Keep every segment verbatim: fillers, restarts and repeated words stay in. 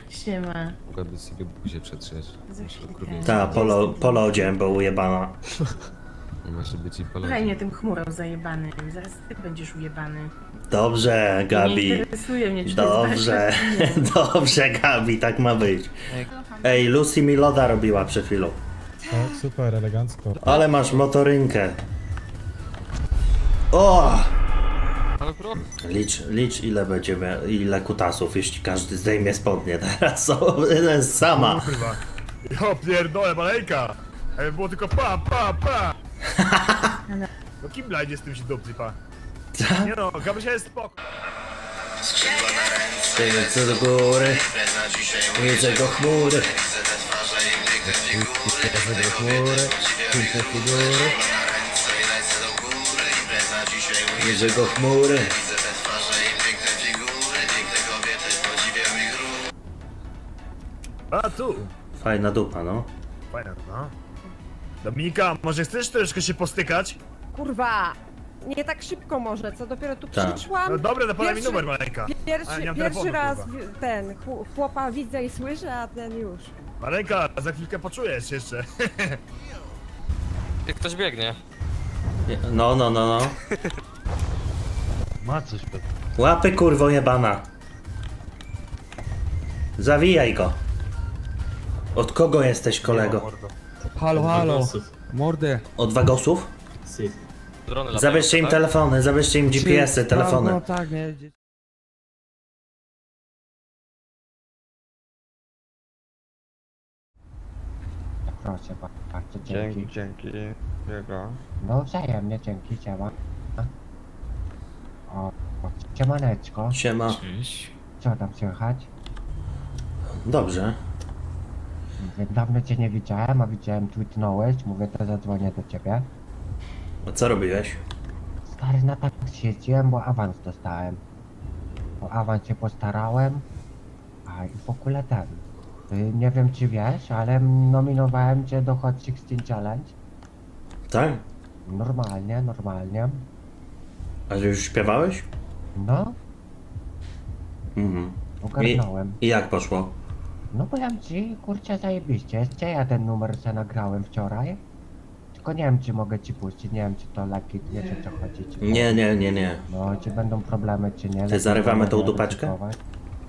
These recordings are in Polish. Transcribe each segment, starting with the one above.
Siema. Mogłaby sobie buzię przetrzeć. Ta, polo, polodzie, bo ujebana. Masz być i polodzie. Słuchaj mnie tym chmurą zajebany. Zaraz ty będziesz ujebany. Dobrze, Gabi. Nie interesuje mnie, czy Dobrze, to jest dobrze, Gabi, tak ma być. Ej, Lucy mi loda robiła przed chwilą. O, super, elegancko. Ale masz motorynkę. O! Ale pro? Licz, licz ile będziemy, ile kutasów, jeśli każdy zdejmie spodnie teraz. O, jest sama. Kurwa. Ja pierdolę, malejka! Jakby było tylko pa, pa, pa! No kim blajdzie z tym się dobry, pa? Nie no, Gabrysia jest spoko. Ręce do góry, widzę go chmury. Widzę go chmury, piękne figury. Widzę go chmury. A tu! Fajna dupa, no. Fajna, no. Dominika, może chcesz troszkę się postykać? Kurwa! Nie tak szybko może, co dopiero tu Tak. przyszłam. No dobra, to podaj mi Pierwszy- numer, maleńka. Pierwszy, A, nie mam pierwszy telefonu, raz kurwa. w- ten chł- chłopa widzę i słyszę, a ten już. Maleńka, za chwilkę poczujesz jeszcze. Jak ktoś biegnie. No, no, no, no. Ma coś. Łapy kurwo jebana. Zawijaj go. Od kogo jesteś, kolego? Halo, halo, mordę. Od wagosów? Drony latają, Zabierzcie im tak? telefony, zabierzcie im G P S-y, telefony. No tak, nie. Proszę bardzo, dzięki. Dzięki, dzięki. Jego. No wzajemnie, dzięki, siema. O, o, siemaneczko. Siema. Co tam słychać? Dobrze. Dawno cię nie widziałem, a widziałem, tweetnąłeś, mówię, to zadzwonię do ciebie. A co robiłeś? Stary, na tak jeździłem, bo awans dostałem. O awans się postarałem, a i w ogóle ten. Y, Nie wiem czy wiesz, ale nominowałem cię do Hot szesnaście Challenge. Tak? Normalnie, normalnie. A że już śpiewałeś? No, Mhm. ogarnąłem. I jak poszło? No powiem ci, kurczę, zajebiście. Jeszcze ja ten numer se nagrałem wczoraj. Tylko nie wiem, czy mogę ci puścić, nie wiem, czy to leki, wiesz o co chodzi. Czy Nie, nie, nie, nie. No, czy będą problemy, czy nie. Lepiej zarywamy nie tą będę dupeczkę? ryzykować.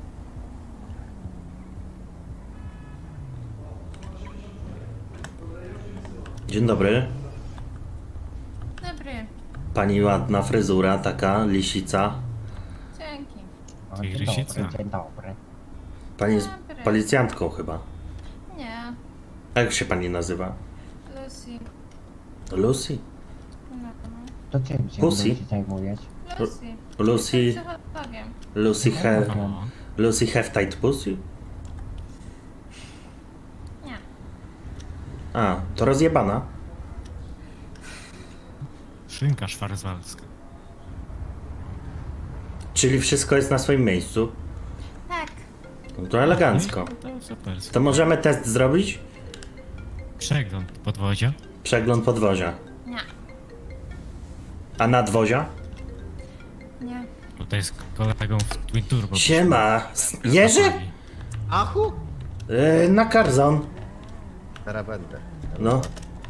Dzień dobry. Dobry, Pani ładna fryzura, taka lisica. dzięki. O, dzień dobry, dzień dobry. Pani jest Dobry. policjantką chyba. Nie, Jak się pani nazywa? Lucy. Lucy? No, To czym się Pussy? Lucy zajmujesz? Lucy. Lucy... Jestem psychologiem. Lucy have... Wiem. Lucy have tight pussy? Nie. A, to rozjebana. Szynka szwarzwalska. Czyli wszystko jest na swoim miejscu. Tak. No to elegancko. To super. To możemy test zrobić? Przegląd podwozia. Przegląd podwozia. Nie. A nadwozia? Nie. Tutaj z kolegą w Twin Turbo. Siema! Jerzy? Achu? Yy, na Karzon. Teraz będę. No.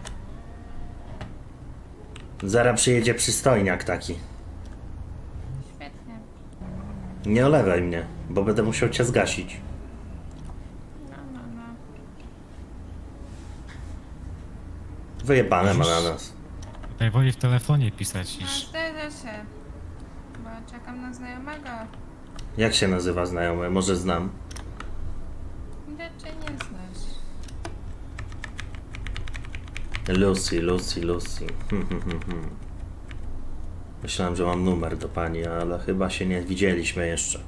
Zaraz przyjedzie przystojniak taki. Świetnie. Nie olewaj mnie, bo będę musiał cię zgasić. No, no, no. Wyjebane ma na nas. Tutaj woli w telefonie pisać No, niż... zdarza się. Bo czekam na znajomego. Jak się nazywa znajomy? Może znam. Raczej nie znasz. Lucy, Lucy, Lucy. Hmm, hmm, hmm, hmm. Myślałem, że mam numer do pani, ale chyba się nie widzieliśmy jeszcze.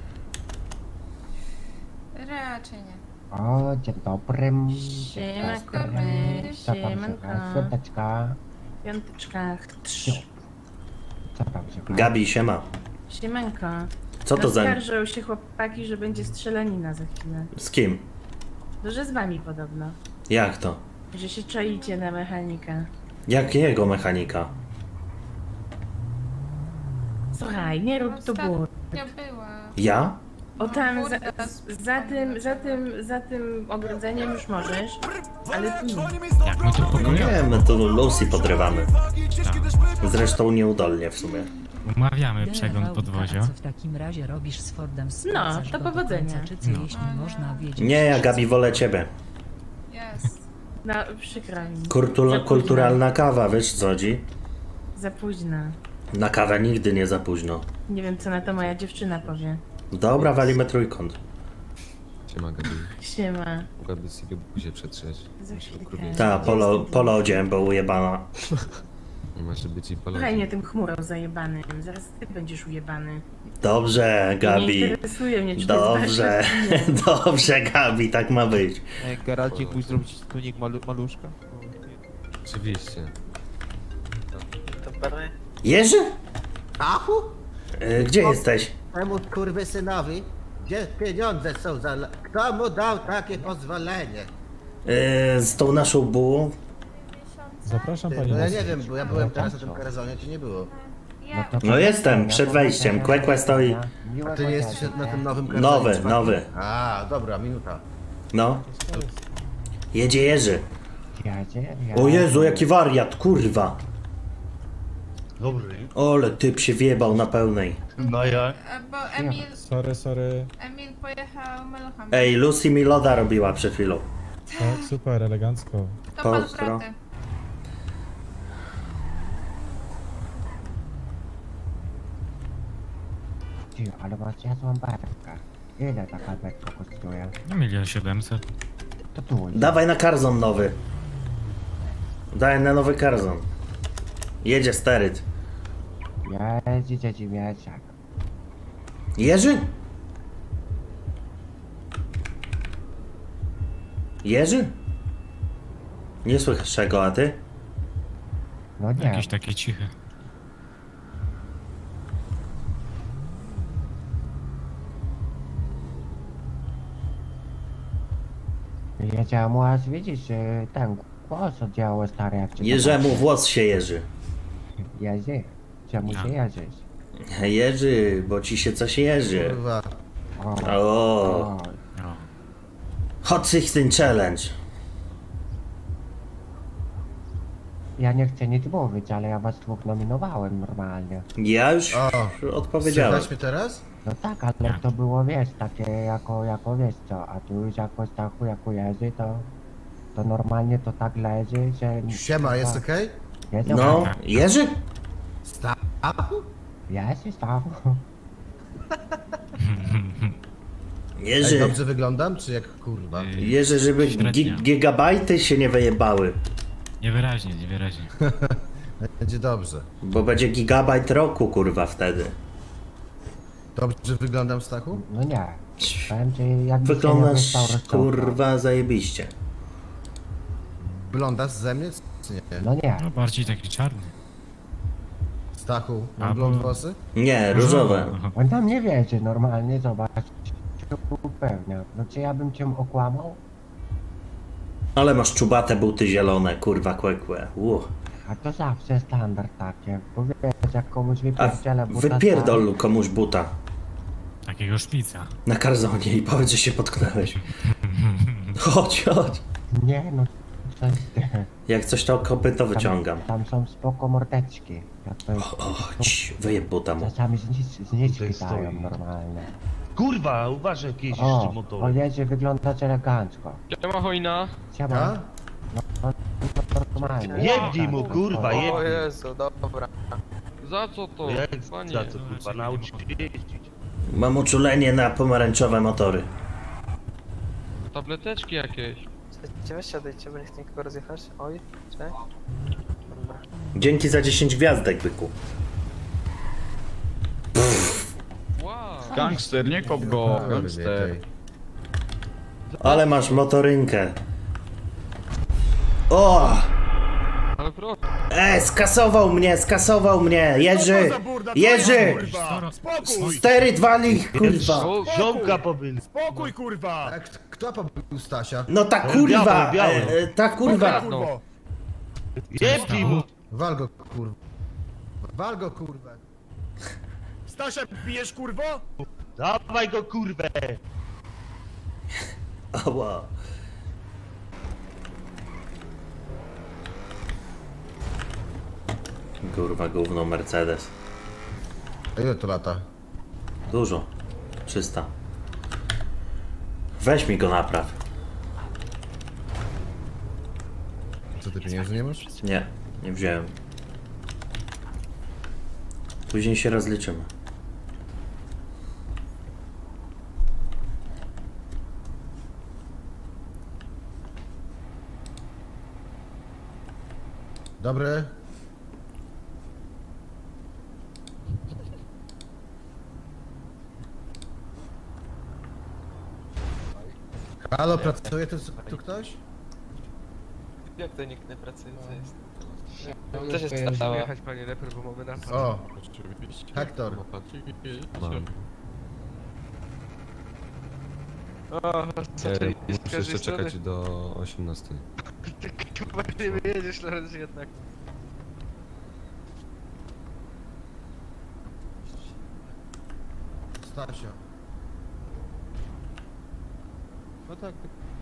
Raczej nie. O, dzień dobry. Siema, Dzień kochany, dobry. Co tam siemanko. słychać? Świąteczka. W piąteczkach. Co tam słychać? Gabi, siema. Siemanko. Co to za... Oskarżą się chłopaki, że będzie strzelanina za chwilę. Z kim? No, że z wami podobno. Jak to? Że się czaicie na mechanika. Jakiego mechanika? Słuchaj, nie rób tu ból. Ja była. Ja? O tam, za, za tym, za tym, za tym ogrodzeniem już możesz, ale tu nie. Jak my tu pokoju? Nie, my tu Lucy podrywamy. Zresztą nieudolnie w sumie. Umawiamy przegląd podwozia. Co w takim razie robisz z Fordem? No, Sprawdzasz to go do powodzenia. końca, Czy co, No. jeśli można wiedzieć? Nie, ja Gabi wolę ciebie. No, przykro mi. Kultu- Za późno. kulturalna kawa, wiesz co chodzi? Za późno. Na kawę nigdy nie za późno. Nie wiem, co na to moja dziewczyna powie. Dobra, walimy trójkąt. Siema, Gabi. Siema. Mogłaby sobie buzię przetrzeć. Za Myślę, chwilkę. okropnie. Ta, polo, polo odziałem, bo ujebana. Może być i poleciał. Fajnie tym chmurą zajebanym. Zaraz ty będziesz ujebany. Dobrze, Nie Gabi. interesuje mnie, czy to jest Dobrze, wasze, czy nie. dobrze, Gabi, tak ma być. Ej, Geralcik, mógł zrobić tunik malu maluszka? Oczywiście. Jerzy? Achu? E, Gdzie jesteś? Temu kurwysynowi? Gdzie pieniądze są za... Kto mu dał takie pozwolenie? E, Z tą naszą bułą? Zapraszam Ty, no ja nie wiem, bo ja byłem teraz na tym karazonie, czy nie było? to No jestem, powodzenia, przed wejściem. powodzenia, Kłekłe stoi. powodzenia. A Miłego ty nie dnia jesteś życzę. na tym nowym karazonie? Nowy, czwartym? nowy. A, dobra, minuta. No. Jedzie Jerzy. Jedzie, O jedzie. Jezu, jaki wariat, kurwa. Dobry. Ole, typ się wjebał na pełnej. No ja. Bo Emil, Sorry, sorry. Emil pojechał meluchami. Ej, Lucy mi loda robiła przed chwilą. Tak, super, elegancko. To pan pozdro. braty. Ty, ale masz jadłą beczkę. Ile taka beczka kosztuje? No milion siedemset. To tu. Dawaj na Karzon nowy. Daj na nowy Karzon. Jedzie steryt. Jeździ dzieci mieczak. Jerzy? Jerzy? Nie słychać czego, a ty? No nie. Jakieś takie ciche. Wiedziałem, aż widzisz, że ten głos oddziałało stary jak cię Jerzemu zobaczy. włos się jeży. Jerzy. Czemu Ja. się jeżysz? Jerzy, bo ci się coś jeży. Kurwa. O. O, o. No. Hot sixteen Challenge. Ja nie chcę nic mówić, ale ja was dwóch nominowałem normalnie. Ja już O, odpowiedziałem. słychać mnie teraz? No tak, ale to było, wiesz, takie jako, jako wiesz co, a tu już jakoś tak jako jeży, to, to normalnie to tak leży, że... Siema, jest okej? Jest No, okej. Jerzy? Stachu? Jest, jest tam. Ej, Jerzy. dobrze wyglądam, czy jak kurwa? Jerzy, żeby Średnio. gi gigabajty się nie wyjebały. Niewyraźnie, niewyraźnie. Będzie dobrze. Bo będzie gigabajt roku, kurwa, wtedy. Dobrze wyglądam, Stachu? No nie. Powiem ci, jakbyś się nie Wyglądasz, wystał rozciągał. kurwa, zajebiście. Blondasz ze mnie, czy nie? No nie. No bardziej taki czarny. Stachu, A, mam blond bo- włosy? Nie, różowe. Aha. On tam nie wiedzie normalnie, zobacz. Upewnia. No czy ja bym cię okłamał? Ale masz czubate buty zielone, kurwa, kłekłe. Uh. A to zawsze standard takie. Bo wiesz, jak komuś A wypierdzielę buta wypierdol komuś buta Takiego szpica. na karzonie i powiedz, że się potknąłeś. Chodź, chodź. stary- Nie, no coś ty. Jak coś to kopyto wyciągam. Tam są spoko mordeczki. Jak to jest, O, cii, wyjeb buta mu. czasami znic, zniczki Tutaj dają stoi. normalnie. Kurwa, uważaj jakieś O, jeszcze on motory. wie, że wyglądasz elegancko. Siema, hojna. Siema. A? No, normalnie. Jebnij mu, kurwa, jebnij. Jezu, dobra. Za co to? Jak Panie. za co, kurwa, naucz się jeździć. Mam uczulenie na pomarańczowe motory. Tableteczki jakieś. Weź siadajcie, bo nie chcę nikogo rozjechać. Oj, cześć. Dobra. Dzięki za dziesięć gwiazdek, byku. Wow. Gangster, nie kop go, gangster. Ale masz motorynkę. O! Ale proszę. E, skasował mnie, skasował mnie! Jerzy! Co to za burda? Co Jerzy! jest, kurwa? Spokój! Steryt wali, kurwa! Ziomka powinien. Spokój, kurwa! A k- kto pobił Stasia? No ta kurwa! Biały, biały. E, e, ta kurwa! Kurwo! Jebnij mu. Wal go, kurwa. Wal go, kurwa. Stasia, pijesz, kurwo? Dawaj go, kurwę! Ała. Kurwa, gówno Mercedes. A ile to lata? Dużo. trzysta. Weź mi go napraw. Co, ty pieniędzy nie masz? Nie, nie wziąłem. Później się rozliczymy. Dobry. Halo, pracuje tu, tu ktoś? Jak to nikt nie pracuje, co jest? Co się stało? Jechać, panie Leper, bo mamy napad. O, Oczywiście. Hektor. Mam. O, zaczęli Muszę jeszcze czekać do osiemnastej. Ty chyba nie wyjedziesz, Lorenz, jednak. Stasio. No tak.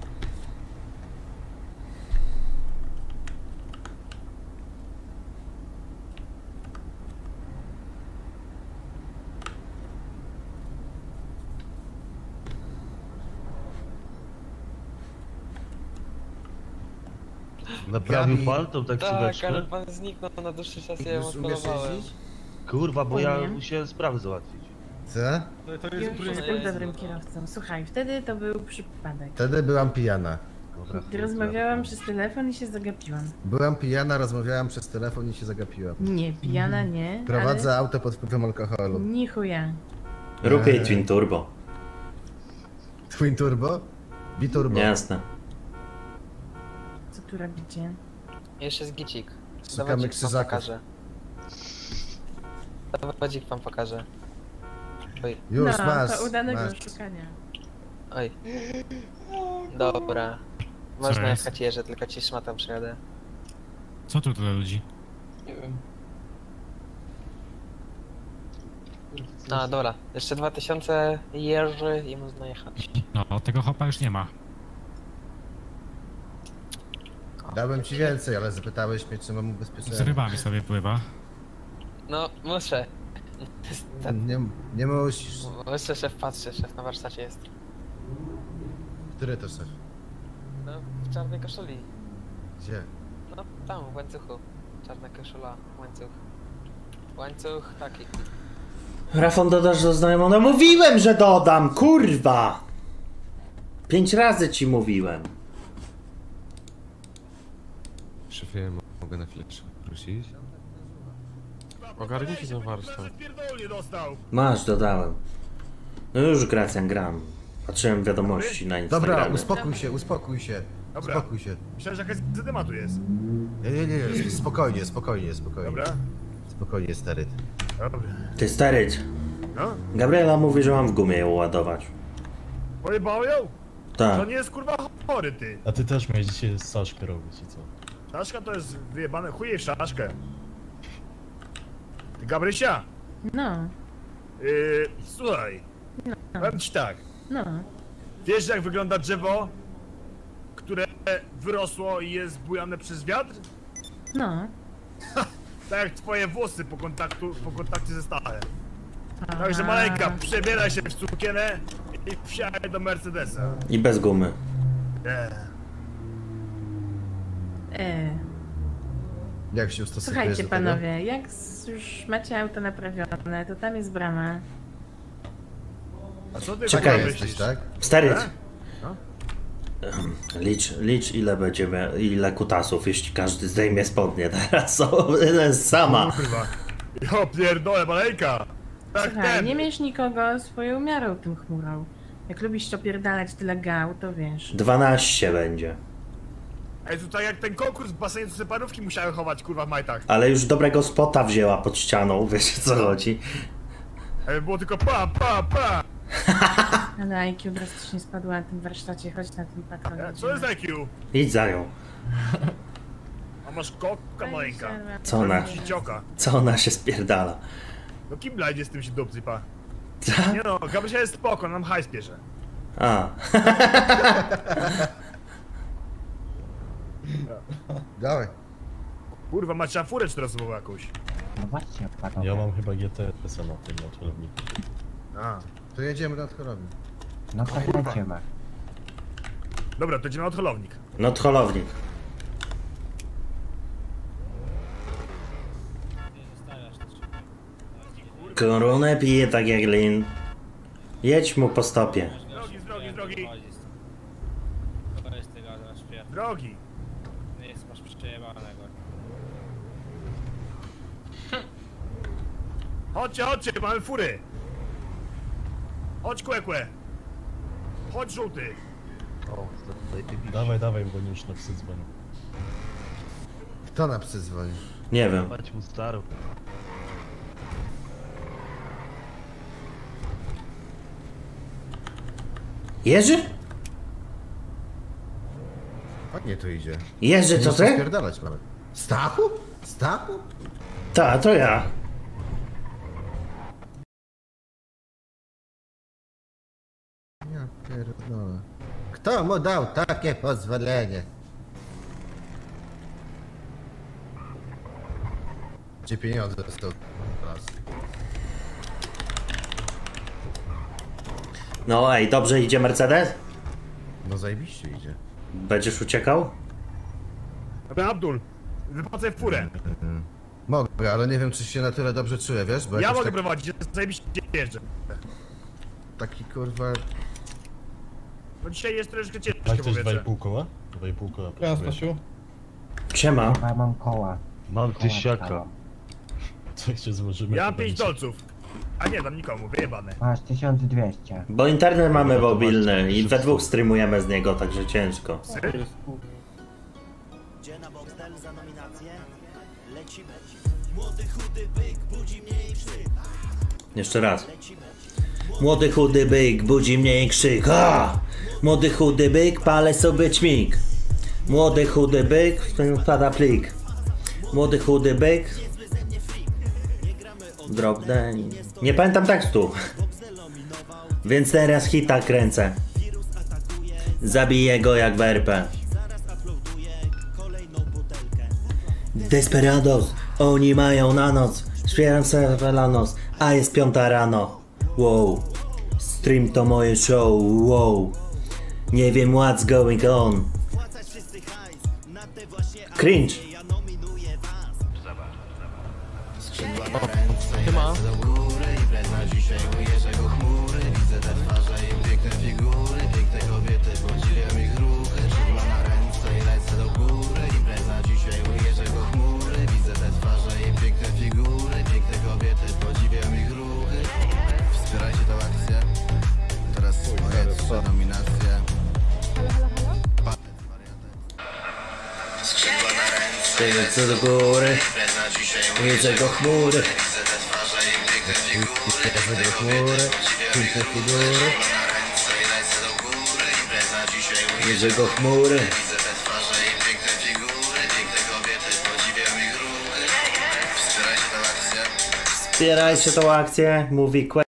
Naprawił Gabi. pan tą Tak, taksóweczkę? ale pan zniknął na dłuższy czas, ja ją Już umiesz odpalowałem. jeździć? Kurwa, bo ja Umiem. musiałem sprawę załatwić. Co? Już jestem dobrym kierowcą. Słuchaj, wtedy to był przypadek. Wtedy byłam pijana. Dobra, Rozmawiałam przez telefon i się zagapiłam. Byłam pijana, rozmawiałam przez telefon i się zagapiłam. Nie, pijana nie, Prowadzę ale... auto pod wpływem alkoholu. Ni chuja. Rób jej Eee. Twin Turbo. Twin Turbo? Biturbo. Jasne. Co tu robicie? Jeszcze jest gicik. Szukamy Dowodzik wam krzyżaków. pokażę. Dowodzik wam pokażę. Oj, Już no, masz. to udanego masz. szukania. oj. Dobra. Co Można jest? jechać jeżdżę, tylko ci szmatą przyjadę. Co tu dla ludzi? Nie wiem. A, dobra. Jeszcze dwa tysiące jeży i można jechać. No, tego hopa już nie ma. Dałem ci więcej, ale zapytałeś mnie, czy mam Z ubezpieczenie. rybami sobie pływa. No, muszę. Nie, nie musisz. Muszę, szef patrzy, szef na warsztacie jest. Który to szef? No, w czarnej koszuli. Gdzie? No, tam, w łańcuchu. Czarna koszula, łańcuch. Łańcuch taki. Rafon, dodasz do znajomego? No mówiłem, że dodam, kurwa! Pięć razy ci mówiłem. Szefie, mogę na chwilę prosić? Ogarnijcie ten warsztat. Pierdolnie dostał. Masz, dodałem. No już, Gracjan, gram. Patrzyłem wiadomości na Instagramie. Dobra, uspokój się, uspokój się. Dobra. Uspokój się. Myślałem, że jakaś zadyma tu jest. Nie, nie, nie, spokojnie, spokojnie, spokojnie. Dobra? Spokojnie, stary. Dobra. Ty steryć. No? Gabriela mówi, że mam w gumie ją ładować. Pojebało ją? Tak. To nie jest kurwa chory, ty. A ty też miałeś dzisiaj Saszkę robić i co? Szaszka to jest wyjebane, chuje w szaszkę. Ty, Gabrysia, No, yy, słuchaj, powiem ci tak. no. Wiesz, jak wygląda drzewo, które wyrosło i jest bujane przez wiatr? No. Tak jak twoje włosy po, kontaktu, po kontakcie ze stachem. Także maleńka, przebieraj się w sukienę i wsiadaj do Mercedesa. I bez gumy. Nie. E, Jak się ustosunkujesz słuchajcie do tego? panowie, jak s- już macie auto naprawione, to tam jest brama. A co ty Czekaj. kurwa Jesteś, myślisz? tak? Steryć. E? No. Licz, licz ile będziemy, ile kutasów, jeśli każdy zdejmie spodnie teraz. O, sama. Kurwa. Jo pierdolę, maleńka. Tak Słuchaj, ten. nie mierz nikogo swoją miarą tym chmurą. Jak lubisz opierdalać tyle gał, to wiesz. dwanaście będzie. Ej, to tak jak ten konkurs w basenie, co sobie parówki musiały chować, kurwa, w majtach. Ale już dobrego spota wzięła pod ścianą, wiesz o co chodzi. Ej, było tylko pa, pa, pa. Ale I Q drastycznie spadła na tym warsztacie, chodź na tym patrol. E, Co jest I Q? Idź za nią. A masz koka, maleńka. Co ona, Cioka. co ona się spierdala? No kim blajdzie z tym się dupcy, pa? Nie no, Gabrysia jest spoko, nam hajs bierze. A. Dawaj. Kurwa, macie furę czteroosobową jakąś. No właśnie, panowie. Ja mam chyba G T S-a na tym na celowniku. A. To jedziemy na chorobę. No to lecimy. Dobra, to idziemy na odholownik. No holownik. Koronę pije tak jak lin. Jedź mu po stopie. Drogi, z drogi, z drogi. To jest tego, na śpiew. Drogi. Nie jest, masz przejebanego. Chodźcie, chodźcie, mamy fury. Chodź, kłekłe. Chodź, żółty. Dawaj, dawaj, bo już na psy dzwonią. Kto na psy dzwoni? Nie wiem. Mać mu starą. Jerzy? Ładnie to idzie. Jerzy, to Nie chcę ty? spierdalać nawet. Stachu? Stachu? Ta, to ja. Ja pierdolę. Kto mu dał takie pozwolenie? Gdzie pieniądze są teraz? No ej, dobrze idzie Mercedes? No zajebiście idzie. Będziesz uciekał? Dobra, Abdul, wypłacaj furę. Mogę, ale nie wiem, czy się na tyle dobrze czuję, wiesz? Bo Ja jakoś mogę tak, prowadzić, zajebiście jeżdżę. taki kurwa... No dzisiaj jest troszeczkę ciężkie Masz też dwa i powietrze. pół koła? dwa i pół koła. Ja, potrzebuję. Stasiu. Siema. Ja mam koła. Mam Koła tysiaka. stałam. Co się złożymy? Ja mam to pięć będzie- dolców. A nie, dam nikomu, wyjebane. Masz tysiąc dwieście. Bo internet mamy Dobra, to mobilny masz- i we dwóch streamujemy z niego, także ciężko. Gdzie na Boxdel za nominację? Lecimy. Młody chudy byk budzi mnie i krzyk. Jeszcze raz. Młody chudy byk budzi mnie i krzyk. A! Młody chudy byk palę sobie ćmik. Młody chudy byk wpada plik. Młody chudy byk. Drop the... Nie pamiętam tekstu. Więc teraz hita kręcę. Zabiję go jak w R P. Desperados, oni mają na noc. Śpieram sobie na noc, a jest piąta rano. Wow, stream to moje show, wow. Nie wiem what's going on. Cringe. Siema. Wspierajcie tę akcję. Teraz moje trzy nominacje. Lecę do góry, widzę go chmury. Widzę go chmury, piękne figury. Widzę go chmury. Wspierajcie tą akcję, mówi Kłe.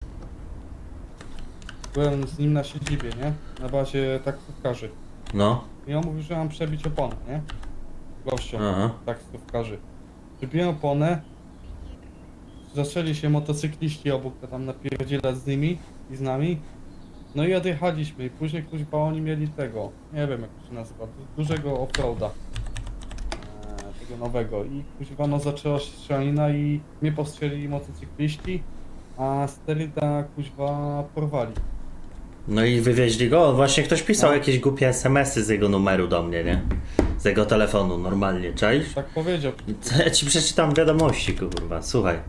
Byłem z nim na siedzibie, nie? Na bazie taksówkarzy. No. I on mówił, że mam przebić oponę, nie? Gościom Aha. taksówkarzy. Przebiłem oponę. Zaczęli się motocykliści obok tam napierdzielać z nimi i z nami. No i odjechaliśmy i później kuźba oni mieli tego, nie wiem jak to się nazywa, du- dużego offroada. Eee, tego nowego. I kuźba no zaczęła się strzelanina i mnie postrzelili motocykliści, a Steryda kuźba porwali. No i wywieźli go. Właśnie ktoś pisał jakieś głupie es em esy z jego numeru do mnie, nie? Z jego telefonu, normalnie, czaisz? Tak powiedział. Co ja ci przeczytam wiadomości, kurwa, słuchaj.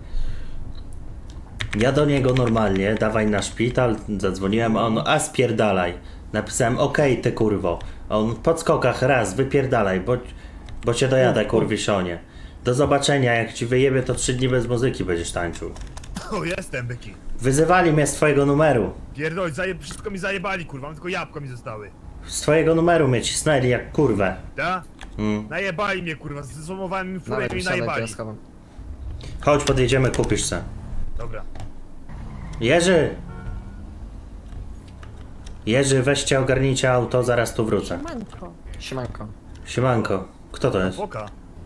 Ja do niego normalnie, dawaj na szpital, zadzwoniłem, a on, a spierdalaj. Napisałem, okej, ty kurwo. A on w podskokach, raz, wypierdalaj, bo, bo cię dojadę, kurwiszonie. Do zobaczenia, jak ci wyjebie, to trzy dni bez muzyki będziesz tańczył. O, jestem, byki. Wyzywali mnie z twojego numeru. Pierdol, zaje... wszystko mi zajebali, kurwa, mam tylko jabłko mi zostały. Z twojego numeru mnie cisnęli jak kurwę. Da? Mm. Najebali mnie, kurwa, zsumowałem mi furę i mi najebali. Chodź, podjedziemy, kupisz se. Dobra. Jerzy! Jerzy, weźcie, ogarnijcie auto, zaraz tu wrócę. Siemanko. Siemanko. Siemanko. Kto to jest? Foka.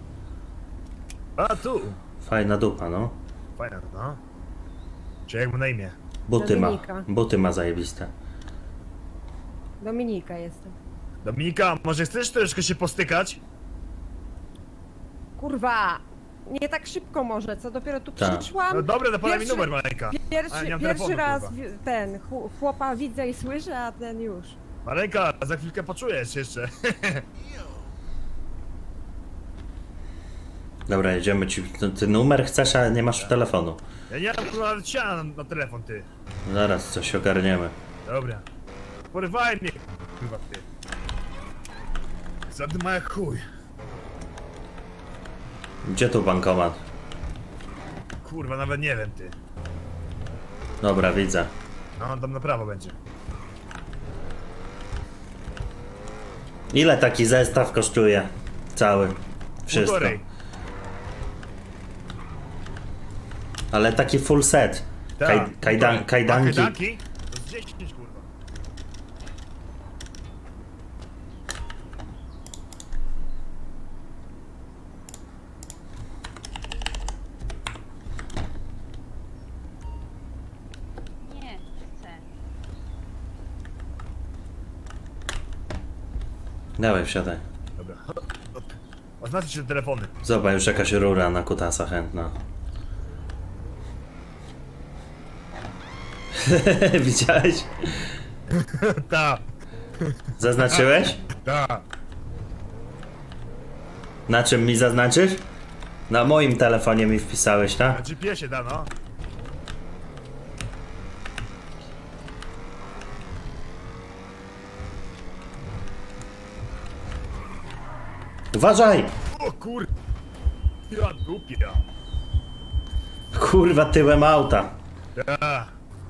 A tu. Fajna dupa, no. Fajna, no. Czy jak mu na imię? Buty ma. Dominika. Buty ma zajebiste. Dominika jestem. Dominika, może chcesz troszkę się postykać? Kurwa! Nie tak szybko może, co dopiero tu Tak. przyszłam. No dobra, to podaj mi Pierwszy- numer, Maleńka. Pierwszy, Ale nie mam pierwszy telefonu, raz kurwa. wi- ten chł- chłopa widzę i słyszę, a ten już. Maleńka, za chwilkę poczujesz jeszcze. Dobra, jedziemy ci. Ty, ty numer chcesz, a nie masz telefonu. Ja nie mam kurwa nawet siana na, na telefon, ty. Zaraz coś ogarniemy. Dobra. Porywaj mnie, kurwa, ty. Zadyma jak chuj. Gdzie tu bankomat? Kurwa, nawet nie wiem, ty. Dobra, widzę. No, tam na prawo będzie. Ile taki zestaw kosztuje? Cały. Wszystko. Półtorej. Ale taki full set. Tak, Kaj, półtorej. kajdan, A kajdanki. kajdanki? To z dziesięć, kurwa. Nie chcę. Dawaj, wsiadaj. Dobra. Oznaczyć się telefony. Zobacz, już jakaś rura na kutasa chętna. Widziałeś? Ta. Zaznaczyłeś? Ta. Na czym mi zaznaczysz? Na moim telefonie mi wpisałeś, Na tak? G P S-ie da, no. Uważaj! O kur... Ja dupia. Kurwa, tyłem auta. Ta.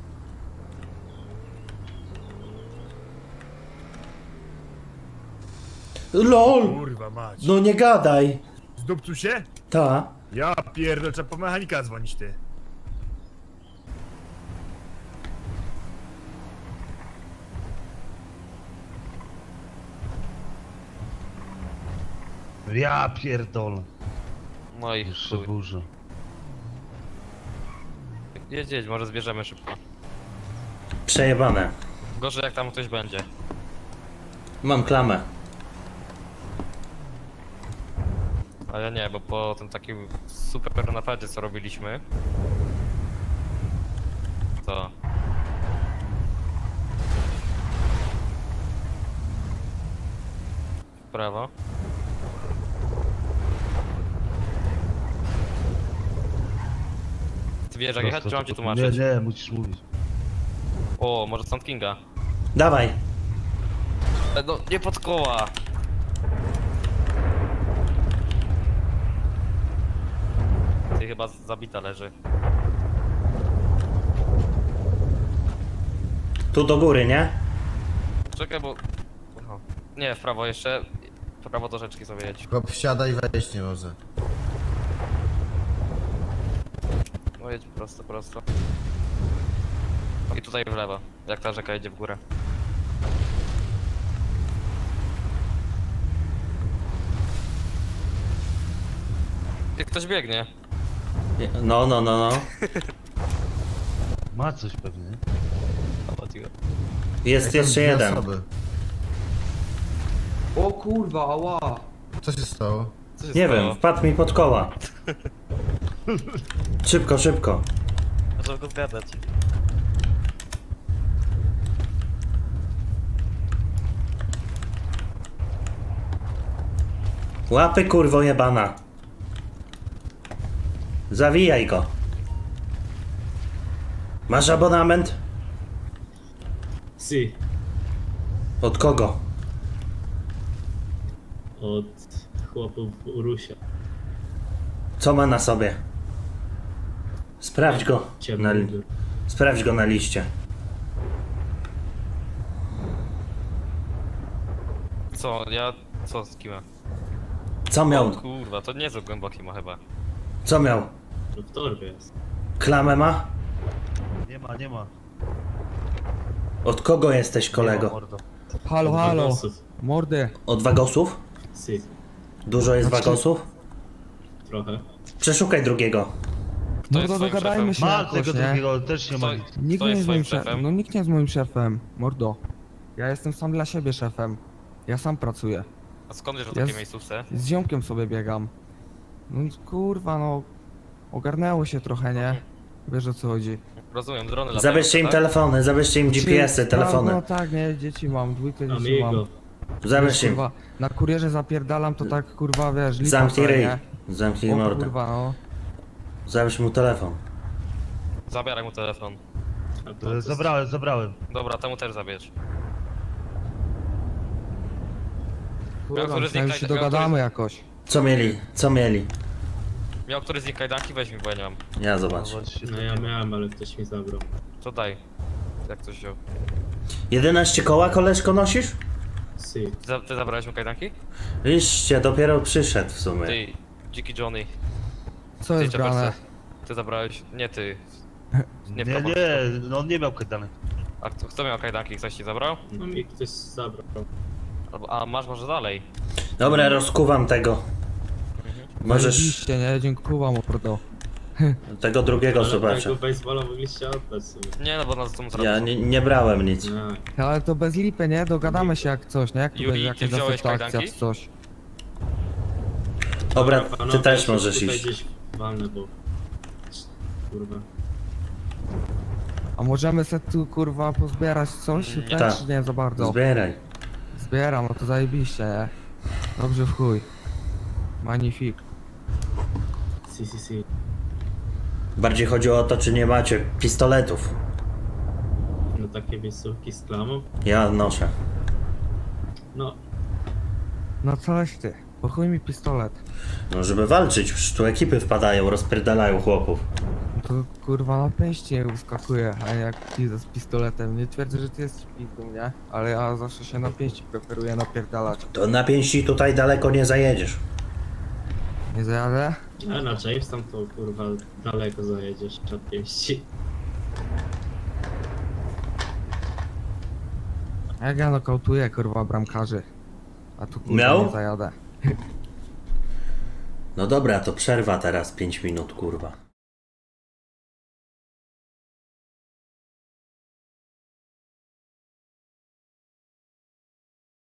LOL! Kurwa mać. No nie gadaj! Zdupcu się? Ta. Ja pierdol, trzeba po mechanika dzwonić, ty. Ja pierdolę. No i Jeszcze chuj. burza. Jedź, jedź, może zbierzemy szybko. Przejebane. Gorzej jak tam ktoś będzie. Mam klamę. A ja nie, bo po tym takim super napadzie co robiliśmy. To... W prawo. Ty wiesz jak jechać, czy mam ci Nie, tłumaczyć? nie, musisz mówić. O, może Sand Kinga. Dawaj. E, No, nie pod koła! Ty chyba zabita leży. Tu do góry, nie? Czekaj, bo... Aha. Nie, w prawo jeszcze. W prawo do rzeczki sobie jedź. Chłop wsiada i wejść nie może. No jedź prosto, prosto. I tutaj w lewo, jak ta rzeka jedzie w górę. Ty ktoś biegnie. No, no, no, no. Ma coś pewnie. Jest jeszcze jeden. O kurwa, ała. Co się stało? Co się Nie stało? wiem, wpadł mi pod koła. Szybko, szybko. Zaczął go zgadać. Łapy kurwo jebana. Zawijaj go. Masz abonament? Si. Od kogo? Od chłopów Urusia. Co ma na sobie? Sprawdź go. Ciemny Na, mundur. sprawdź go na liście. Co, ja... co z kim? Co miał? O kurwa, to niezły głęboki ma chyba. Co miał? To w torbie jest. Klamę ma? Nie ma, nie ma. Od kogo jesteś, Nie ma, kolego? mordo. Halo, Od halo. wagosów. Mordy. Od wagosów? Si, Dużo jest Znaczy- wagosów? trochę. Przeszukaj drugiego. No jest to twoim dogadajmy się Ma jakoś, tego nie? drugiego, też nie ma Stoi- nic. Nikt Kto nie jest jest moim twoim szefem? szefem. No nikt nie jest moim szefem, mordo. Ja jestem sam dla siebie szefem. Ja sam pracuję. A skąd wiesz o Ja takiej z- miejscówce? Z ziomkiem sobie biegam. No kurwa no. Ogarnęło się trochę, nie? Wiesz o co chodzi. Rozumiem, drony latają, Zabierzcie im tak? telefony, zabierzcie im G P S-y, No, telefony. no tak, nie, dzieci mam, dwójkę dzieci mam. Amigo. Zabierzcie im. Kurwa, na kurierze zapierdalam, to tak kurwa wiesz, lipa Zamknij sobie, ryj. nie? Zamknij O mordę. kurwa no. Zabierz mu telefon. Zabieraj mu telefon. A to E, jest- Zabrałem, zabrałem. Dobra, temu też zabierz. Kurwa, który z myślałem, nich że się kajda- miał dogadamy jakoś. Co mieli? Co mieli? Miał który z nich kajdanki? Weź mi, bo ja nie mam. Ja zobacz. No ja miałem, ale ktoś mi zabrał. To daj. Jak coś wziął. jedenaście koła, koleżko, nosisz? Si. Ty, za- ty zabrałeś mu kajdanki? Iście, dopiero przyszedł w sumie. Ty, dziki Johnny. Co Ty, jest grane? Czeperce. Ty zabrałeś... Nie ty. Nie, prawo. nie, no on nie miał kajdanek. A kto, kto miał kajdanki? Ktoś ci zabrał? No mi ktoś zabrał. Albo, a masz może dalej? Dobra, rozkuwam tego. Możesz Zajebiście, nie? Dziękuję mordo. tego drugiego Ale zobaczyć. tego baseballa mogliście oddać sobie. Nie no, bo nas tu Ja nie, nie brałem nic. No. Ale to bez lipy, nie? Dogadamy się jak coś, nie? Jak tu Juri, będzie ty jakaś wziąłeś następna akcja kajdanki? czy coś. Dobra, ty panowie, też ja się możesz tutaj iść. gdzieś walnę, bo... Kurwa. A możemy se tu kurwa pozbierać coś? Nie. Też Tak. czy nie za bardzo? Zbieraj. Zbieram, no to zajebiście, nie? Dobrze w chuj. Magnifik. Si, si, si. Bardziej chodzi o to, czy nie macie pistoletów. No takie miejscówki z klamą. Ja noszę. No, No coś ty, po chuj mi pistolet. No, żeby walczyć, przecież tu ekipy wpadają, rozpierdalają chłopów. To kurwa na pięści nie uskakuje, a nie jak pizza z pistoletem. Nie twierdzę, że ty jesteś pizdą, nie? Ale ja zawsze się na pięści preferuję napierdalać. To na pięści tutaj daleko nie zajedziesz. Nie zajadę? a na James tam to kurwa daleko zajedziesz od pięści. Jak ja nokautuję kurwa bramkarzy. A tu kurwa Miał? nie zajadę. No dobra, to przerwa teraz pięć minut, kurwa.